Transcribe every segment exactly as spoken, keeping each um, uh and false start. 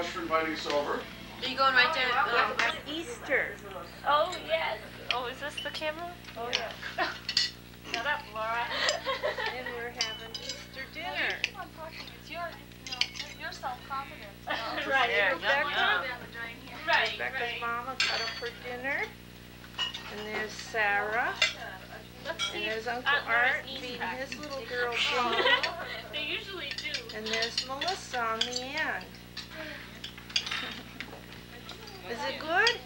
much for inviting us over. Are you going right there? Oh, that's Easter. Oh, yes. Oh, is this the camera? Oh, yeah. Shut up, Laura. And we're having Easter dinner. Keep on talking. It's your, you know, your self-confidence. Right. Yeah, Rebecca. yeah. Right, Rebecca's right. mama got up for dinner. And there's Sarah. And there's Uncle Art feeding his little girl food. They usually do. And there's Melissa on the end. Is it good?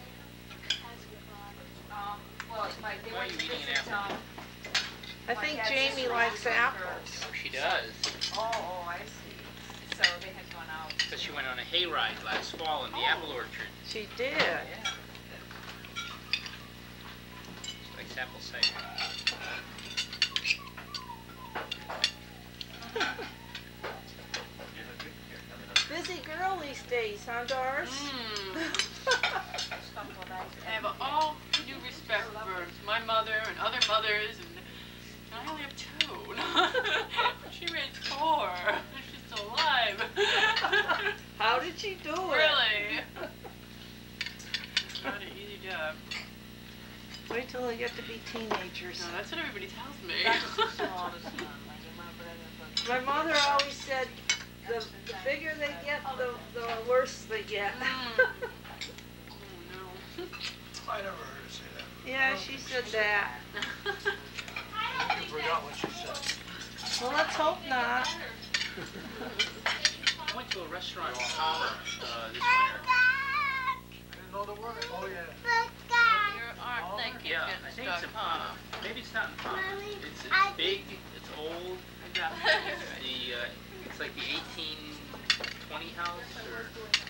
Um, well, my, they were apple? I think Jamie likes apples. Oh, she does. Oh, oh, I see. So they had gone out. Because she went on a hayride last fall in the Oh. apple orchard. She did. Yeah. She likes apple cider. Busy girl these days, huh, Doris? Mm. I have all due respect for my mother and other mothers, and I only have two. She raised four. She's still alive. How did she do it? Really? Not an easy job. Wait till they get to be teenagers. No, that's what everybody tells me. My mother always said, the, the bigger they get, the, the worse they get. Mm. Oh, no. I never heard her say that. Yeah, she said that. I forgot what she said. Well, let's hope not. I went to a restaurant in Palmer uh, this winter. I didn't know the word. Oh, yeah. Your arm, thank you. Yeah, I think it's in Palmer. Maybe it's not in Palmer. It's, it's big, it's old. It's the, uh, it's like the eighteen twenty house, or...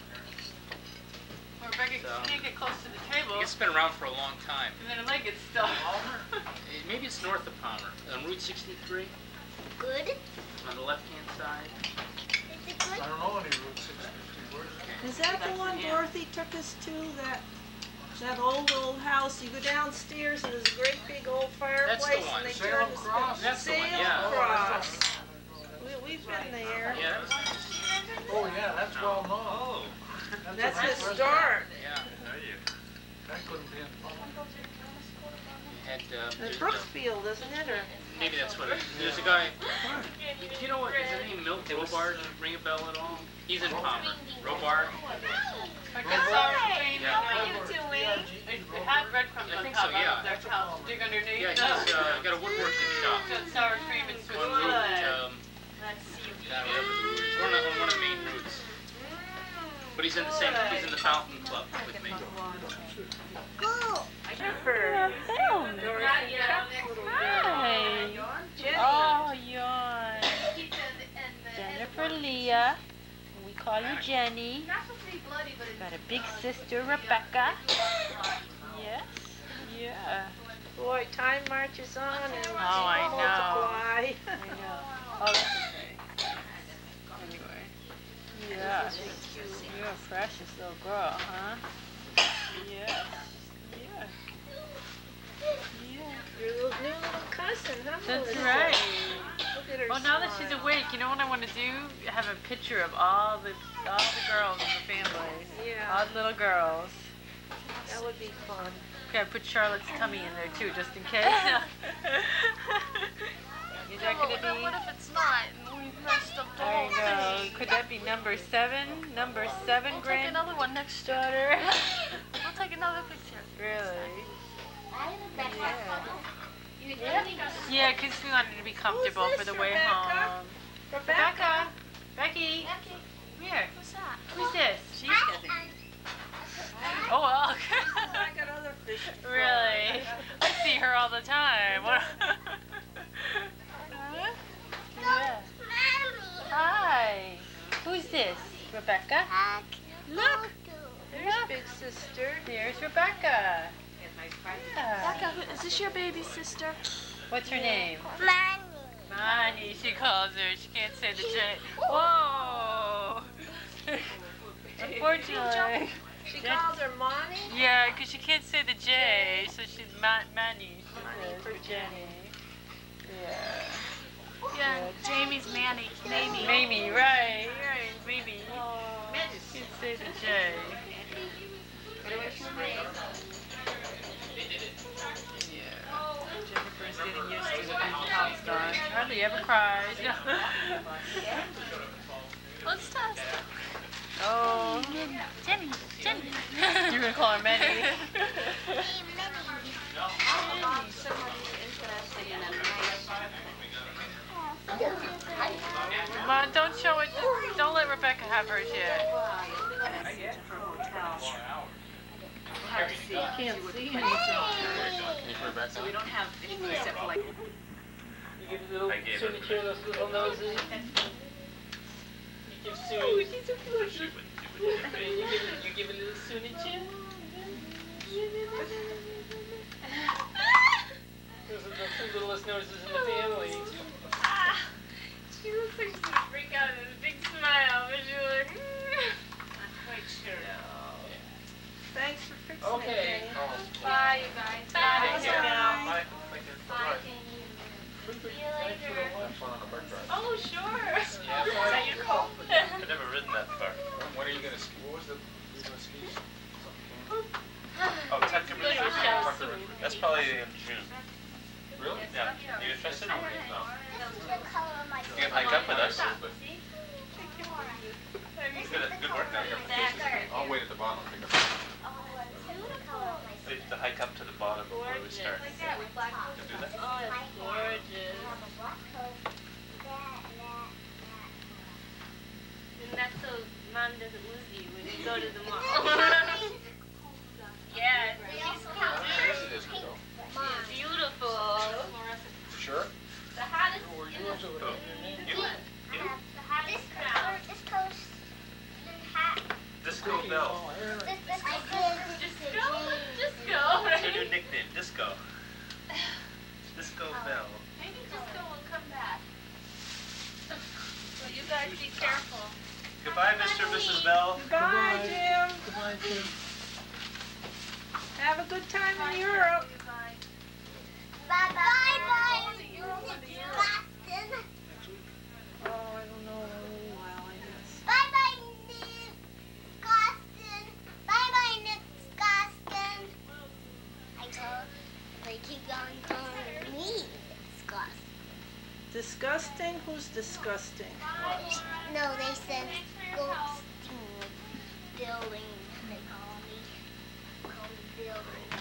Well, Rebecca, So, you can't get close to the table. It's been around for a long time. And then her leg gets stuck. Uh, Maybe it's north of Palmer, on Route sixty-three, Good. on the left-hand side. Is it good? I don't know any Route sixty-three. Where is it? Is that the one Dorothy took us to? That that old, old house? You go downstairs and there's a great big old fireplace. That's the one. And they Salem turn the Cross? That's the one, Salem yeah. Cross. We, we've been there. Yeah, that was nice. Oh, yeah, that's well known. Oh. That's a nice historic. Yeah. That couldn't be in Palmer. Had, uh, It's there's, uh, Brooksfield, isn't it? Or maybe that's what it is. There's a guy, do you know what, is his name Milt Robar? Ring a bell at all? He's in Palmer. Robar? I got sour cream. Yeah. How are you doing? It had breadcrumbs I on think top. so, yeah. I don't know if there's house dig underneath. Yeah, he's uh, got a woodworking shop. Got sour cream and Swiss On Route, cheese. um, down whatever the route is. One of, on one of the main routes. But he's in the same, he's in the Fountain Club with me. Go. Jennifer. Dorothy Chuck's little girl. Hi. Jenny. Oh, yawn. Jennifer Leah. We call you Jenny. Got a big sister, Rebecca. Yes. Yeah. Boy, time marches on and Oh, I know. multiply. I know. Oh, that's okay. Anyway. Yeah. You're a precious little girl, huh? Yes. Yeah. Yeah. Your little new little cousin, huh? That's Melissa? right. Look at her Well, now that she's smile. awake, you know what I want to do? Have a picture of all the all the girls in the family. Yeah. All the little girls. That would be fun. Okay, I put Charlotte's tummy in there too, just in case. Is that gonna be? What if it's not? And we've messed up the There whole you go. thing. Could that be number seven? Number seven, We'll take grand another one next daughter. We'll take another picture. Really? Yeah. Yeah, because we wanted to be comfortable Who's for the this, way Rebecca? home. Rebecca, Becky, come here. What's that? Who's this? She's Oh, well. I got other fish. to fry. Really? I see her all the time. What? Yeah. Hi. Who's this? Rebecca? Look. There's big sister. There's Rebecca. Yeah. Becca, who- is this your baby sister? What's her name? Mommy. Monty, she calls her. She can't say the J. Whoa. Unfortunately. She calls her Monty. Yeah, because she can't say the J, so she's Ma Manny. She Manny says, for Jenny. Yeah. Yeah, Jamie's Manny. Mamie. Mamie, right, right, Mamie. She can't say the Jay. Yeah. Jennifer's getting used to the pop's gone. Hardly ever cries. Let's test. Oh. Jenny, Jenny. You're gonna call her Manny. Come on, don't show it. Don't let Rebecca have hers yet. You can't see anything. So we don't have anything except for like. You give little I gave Sue it. Chair those little noses. You give Sue. Oh, she's so cute. You give it, you give a little Sunny chin. Those are the two littlest noses in the family. She looks like she's gonna freak out with a big smile, but she's like, I'm quite sure. Thanks for fixing it. Okay. Jenny. bye, you guys. Bye. Bye. Bye. Thank you. Bye, Bye. Jenny. Thanks for later. the lunch. Fun on the bike ride. Oh, sure. Yeah, Is that your call? I've never ridden that far. When are you gonna ski? What was the, you gonna ski? Oh, Tucker Go to a Ridge. show. That's probably in June. Really? Yeah. You interested? No. This is the color of my You can hike up with us. But Good, good work down here. I'll wait at the bottom. Pick up. We have to hike up to the bottom before we start. Like that with black You can do that? Oh, it's gorgeous. And that's so Mom doesn't lose you when you go to the mall. Yeah, it's peaceful Yes, too. it is, Joe. It's beautiful. Sure? The hottest Were in you the up to it? You? You? the hottest crowd. This goes, this hat, Disco Bell. this, this goes, Just go, just go. What's your new nickname? Disco. Disco Bell. Maybe just go and come back. So you guys be careful. Goodbye, Mister and Missus Bell. Bye, Jim. Goodbye, Jim. Have a good time in Europe. bye bye, bye, Boston. Oh, I don't know. A little while, I guess. Bye bye, Nick Gostin. Bye bye, Nick Gostin. I go, they keep on calling me Gostin. Disgusting? Who's disgusting? No, they said Gostin building. They call me, call me building.